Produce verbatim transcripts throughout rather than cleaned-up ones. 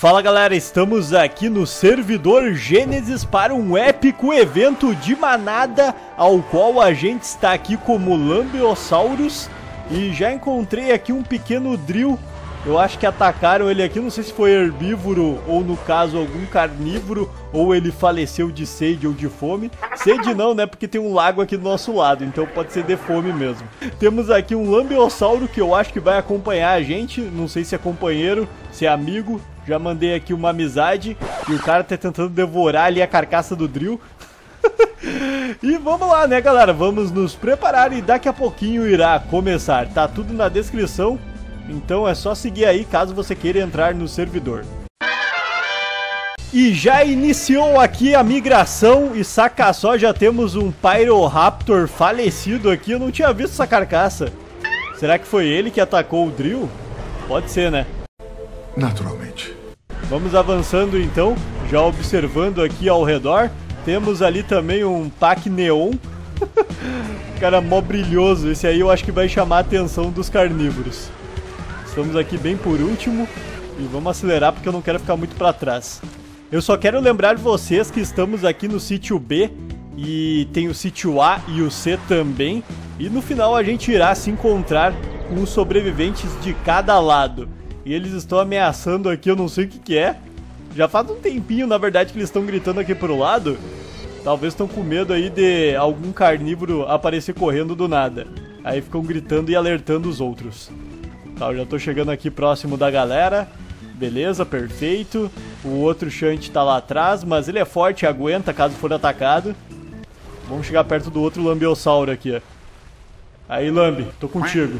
Fala galera, estamos aqui no servidor Gênesis para um épico evento de manada, ao qual a gente está aqui como Lambeosaurus. E já encontrei aqui um pequeno drill. Eu acho que atacaram ele aqui, não sei se foi herbívoro ou no caso algum carnívoro, ou ele faleceu de sede ou de fome. Sede não, né, porque tem um lago aqui do nosso lado, então pode ser de fome mesmo. Temos aqui um Lambeosauro que eu acho que vai acompanhar a gente, não sei se é companheiro, se é amigo. Já mandei aqui uma amizade e o cara tá tentando devorar ali a carcaça do drill. E vamos lá, né, galera, vamos nos preparar e daqui a pouquinho irá começar. Tá tudo na descrição. Então é só seguir aí caso você queira entrar no servidor. E já iniciou aqui a migração e saca só, já temos um Pyroraptor falecido aqui. Eu não tinha visto essa carcaça. Será que foi ele que atacou o drill? Pode ser, né? Naturalmente. Vamos avançando então, já observando aqui ao redor. Temos ali também um Pac Neon. Cara mó brilhoso, esse aí eu acho que vai chamar a atenção dos carnívoros. Estamos aqui bem por último e vamos acelerar porque eu não quero ficar muito para trás. Eu só quero lembrar vocês que estamos aqui no sítio B e tem o sítio A e o C também. E no final a gente irá se encontrar com os sobreviventes de cada lado. E eles estão ameaçando aqui, eu não sei o que que é. Já faz um tempinho, na verdade, que eles estão gritando aqui pro lado. Talvez estão com medo aí de algum carnívoro aparecer correndo do nada. Aí ficam gritando e alertando os outros. Tá, eu já tô chegando aqui próximo da galera. Beleza, perfeito. O outro Shunt tá lá atrás, mas ele é forte e aguenta caso for atacado. Vamos chegar perto do outro Lambeosauro aqui, ó. Aí, Lambe, tô contigo.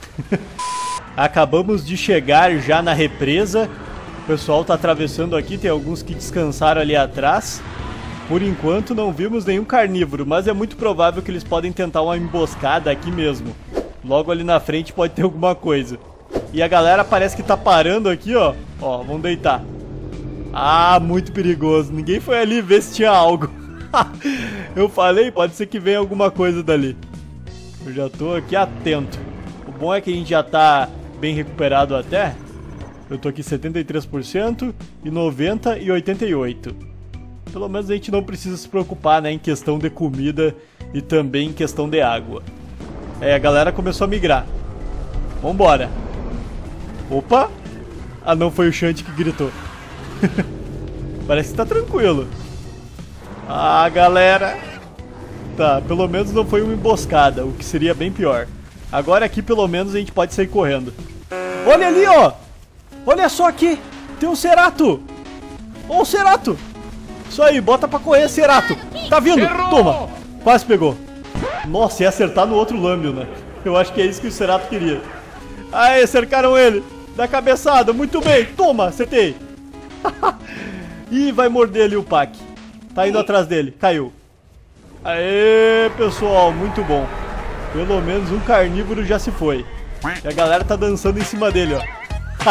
Acabamos de chegar já na represa. O pessoal tá atravessando aqui, tem alguns que descansaram ali atrás. Por enquanto não vimos nenhum carnívoro, mas é muito provável que eles podem tentar uma emboscada aqui mesmo. Logo ali na frente pode ter alguma coisa. E a galera parece que tá parando aqui, ó. Ó, vamos deitar. Ah, muito perigoso. Ninguém foi ali ver se tinha algo. Eu falei, pode ser que venha alguma coisa dali. Eu já tô aqui atento. O bom é que a gente já tá bem recuperado até. Eu tô aqui setenta e três por cento e noventa por cento e oitenta e oito por cento. Pelo menos a gente não precisa se preocupar, né, em questão de comida e também em questão de água. É, a galera começou a migrar. Vambora. Opa! Ah, não, foi o Shunt que gritou. Parece que tá tranquilo. Ah, galera. Tá, pelo menos não foi uma emboscada, o que seria bem pior. Agora aqui pelo menos a gente pode sair correndo. Olha ali, ó! Olha só aqui! Tem um Cerato! Ó o Cerato! Isso aí, bota pra correr, Cerato! Tá vindo! Errou! Toma! Quase pegou. Nossa, ia acertar no outro Lambio, né? Eu acho que é isso que o Cerato queria. Aê, cercaram ele! Da cabeçada, muito bem! Toma, acertei! Ih, vai morder ali o Pac. Tá indo atrás dele, caiu. Aê, pessoal, muito bom. Pelo menos um carnívoro já se foi. E a galera tá dançando em cima dele, ó.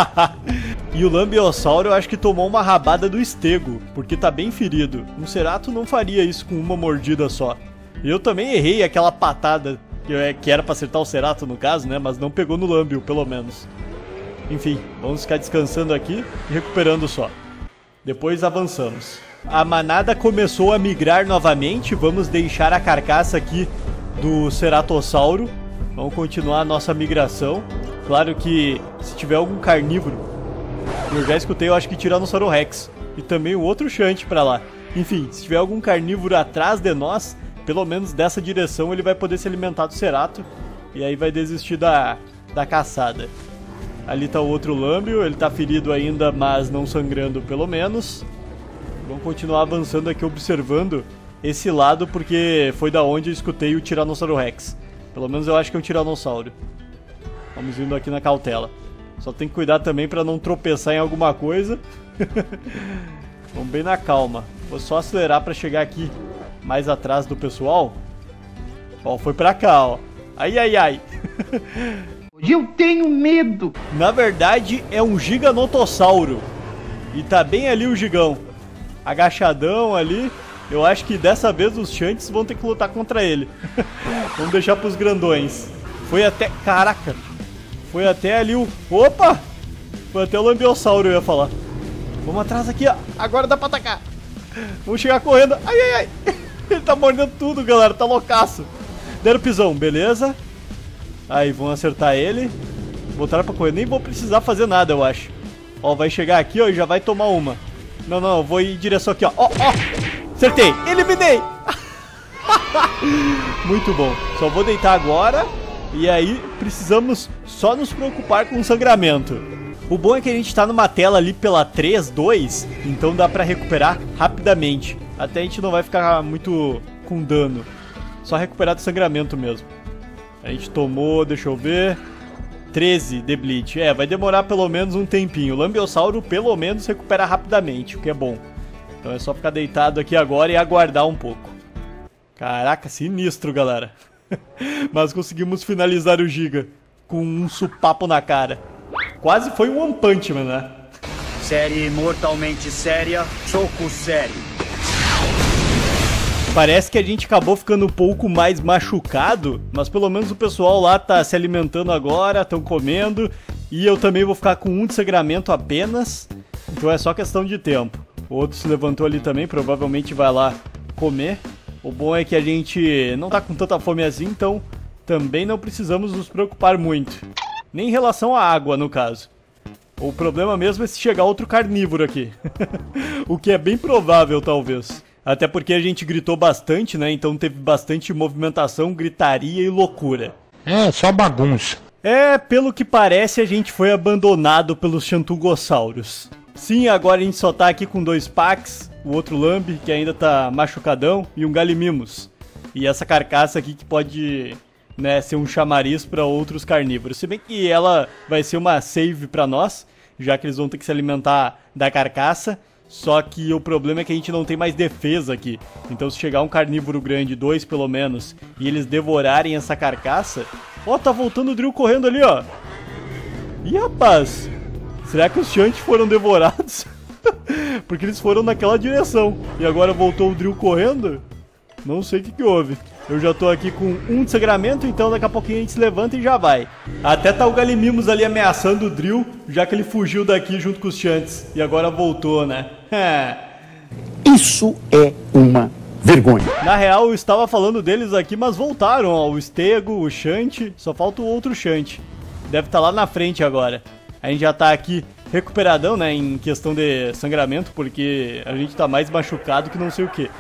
E o Lambeosauro eu acho que tomou uma rabada do estego, porque tá bem ferido. Um Cerato não faria isso com uma mordida só. Eu também errei aquela patada que era pra acertar o Cerato no caso, né? Mas não pegou no Lambio, pelo menos. Enfim, vamos ficar descansando aqui e recuperando só. Depois avançamos. A manada começou a migrar novamente. Vamos deixar a carcaça aqui do Ceratossauro. Vamos continuar a nossa migração. Claro que se tiver algum carnívoro, eu já escutei, eu acho que Tiranossauro Rex. E também o outro Shunt pra lá. Enfim, se tiver algum carnívoro atrás de nós, pelo menos dessa direção ele vai poder se alimentar do Cerato. E aí vai desistir da, da caçada. Ali tá o outro Lambio, ele tá ferido ainda, mas não sangrando pelo menos. Vamos continuar avançando aqui, observando esse lado, porque foi da onde eu escutei o Tiranossauro Rex. Pelo menos eu acho que é um tiranossauro. Vamos indo aqui na cautela. Só tem que cuidar também pra não tropeçar em alguma coisa. Vamos bem na calma. Vou só acelerar pra chegar aqui mais atrás do pessoal. Ó, foi pra cá, ó. Ai, ai, ai. Eu tenho medo. Na verdade é um Giganotossauro. E tá bem ali o gigão. Agachadão ali. Eu acho que dessa vez os Shunts vão ter que lutar contra ele. Vamos deixar pros grandões. Foi até... Caraca. Foi até ali o... Opa! Foi até o Lambeosauro, eu ia falar. Vamos atrás aqui, ó. Agora dá pra atacar. Vamos chegar correndo. Ai, ai, ai. Ele tá mordendo tudo, galera. Tá loucaço. Deram pisão, beleza. Aí, vamos acertar ele. Botaram pra correr. Nem vou precisar fazer nada, eu acho. Ó, vai chegar aqui, ó, e já vai tomar uma. Não, não, eu vou ir em direção aqui, ó. Ó, ó. Acertei. Eliminei. Muito bom. Só vou deitar agora. E aí, precisamos só nos preocupar com o sangramento. O bom é que a gente tá numa tela ali pela três, dois. Então dá pra recuperar rapidamente. Até a gente não vai ficar muito com dano. Só recuperar do sangramento mesmo. A gente tomou, deixa eu ver, treze de bleed. É, vai demorar pelo menos um tempinho. O Lambeossauro pelo menos recupera rapidamente, o que é bom. Então é só ficar deitado aqui agora e aguardar um pouco. Caraca, sinistro, galera. Mas conseguimos finalizar o Giga com um supapo na cara. Quase foi um One Punch Man, né? Série mortalmente séria, soco sério. Parece que a gente acabou ficando um pouco mais machucado, mas pelo menos o pessoal lá tá se alimentando agora, estão comendo. E eu também vou ficar com um de sangramento apenas, então é só questão de tempo. O outro se levantou ali também, provavelmente vai lá comer. O bom é que a gente não tá com tanta fome assim, então também não precisamos nos preocupar muito. Nem em relação à água, no caso. O problema mesmo é se chegar outro carnívoro aqui. O que é bem provável, talvez. Até porque a gente gritou bastante, né? Então teve bastante movimentação, gritaria e loucura. É, só bagunça. É, pelo que parece, a gente foi abandonado pelos Xantugossauros. Sim, agora a gente só tá aqui com dois packs, o outro Lambe, que ainda tá machucadão, e um Gallimimus. E essa carcaça aqui que pode, né, ser um chamariz para outros carnívoros. Se bem que ela vai ser uma save para nós, já que eles vão ter que se alimentar da carcaça. Só que o problema é que a gente não tem mais defesa aqui. Então se chegar um carnívoro grande, dois pelo menos, e eles devorarem essa carcaça... Ó, tá voltando o Drill correndo ali, ó. Ih, rapaz, será que os Shanty foram devorados? Porque eles foram naquela direção. E agora voltou o Drill correndo? Não sei o que que houve. Eu já tô aqui com um de sangramento, então daqui a pouquinho a gente se levanta e já vai. Até tá o Gallimimus ali ameaçando o Drill, já que ele fugiu daqui junto com os Shanties. E agora voltou, né? Isso é uma vergonha. Na real, eu estava falando deles aqui, mas voltaram, ó. O Stego, o Shanty, só falta o outro Shanty. Deve estar lá na frente agora. A gente já tá aqui recuperadão, né, em questão de sangramento, porque a gente tá mais machucado que não sei o que.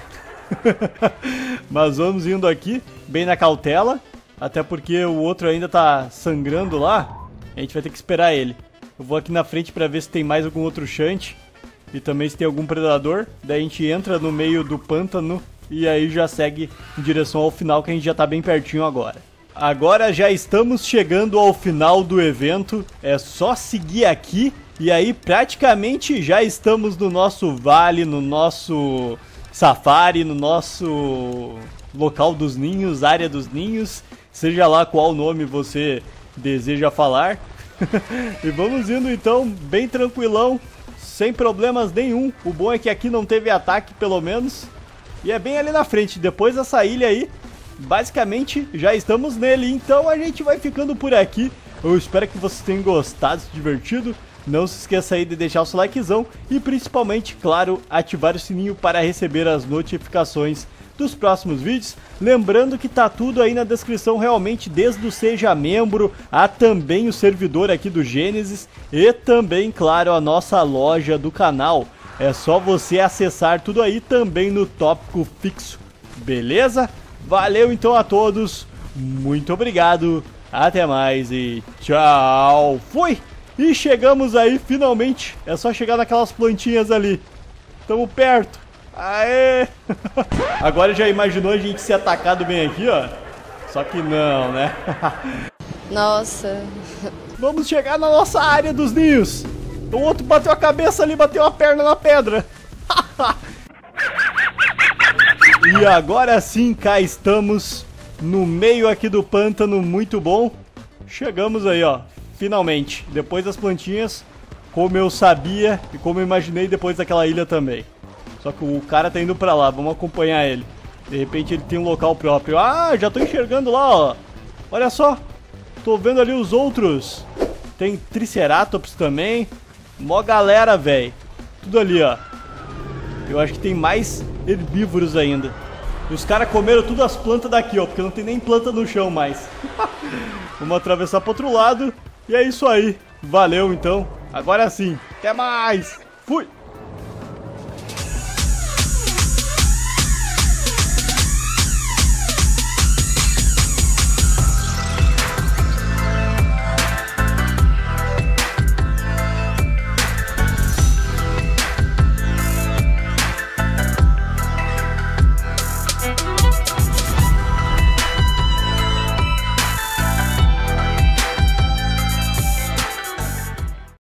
Mas vamos indo aqui, bem na cautela. Até porque o outro ainda tá sangrando lá. A gente vai ter que esperar ele. Eu vou aqui na frente pra ver se tem mais algum outro Shanty. E também se tem algum predador. Daí a gente entra no meio do pântano e aí já segue em direção ao final, que a gente já tá bem pertinho agora. Agora já estamos chegando ao final do evento. É só seguir aqui. E aí praticamente já estamos no nosso vale, no nosso safari, no nosso local dos ninhos, área dos ninhos. Seja lá qual nome você deseja falar. E vamos indo então, bem tranquilão, sem problemas nenhum. O bom é que aqui não teve ataque, pelo menos. E é bem ali na frente, depois dessa ilha aí, basicamente já estamos nele. Então a gente vai ficando por aqui. Eu espero que vocês tenham gostado, se divertido. Não se esqueça aí de deixar o seu likezão e principalmente, claro, ativar o sininho para receber as notificações dos próximos vídeos. Lembrando que tá tudo aí na descrição realmente, desde o Seja Membro a também o servidor aqui do Gênesis e também, claro, a nossa loja do canal. É só você acessar tudo aí também no tópico fixo, beleza? Valeu então a todos, muito obrigado, até mais e tchau, fui! E chegamos aí finalmente, é só chegar naquelas plantinhas ali, tamo perto. Aê! Agora já imaginou a gente ser atacado bem aqui, ó? Só que não, né? Nossa. Vamos chegar na nossa área dos ninhos. O outro bateu a cabeça ali, bateu a perna na pedra. E agora sim, cá estamos no meio aqui do pântano, muito bom. Chegamos aí, ó, finalmente. Depois das plantinhas, como eu sabia e como eu imaginei depois daquela ilha também. Só que o cara tá indo pra lá, vamos acompanhar ele. De repente ele tem um local próprio. Ah, já tô enxergando lá, ó. Olha só, tô vendo ali os outros. Tem Triceratops também. Mó galera, velho. Tudo ali, ó. Eu acho que tem mais herbívoros ainda. E os caras comeram todas as plantas daqui, ó, porque não tem nem planta no chão mais. Vamos atravessar pro outro lado. E é isso aí. Valeu, então. Agora sim. Até mais. Fui.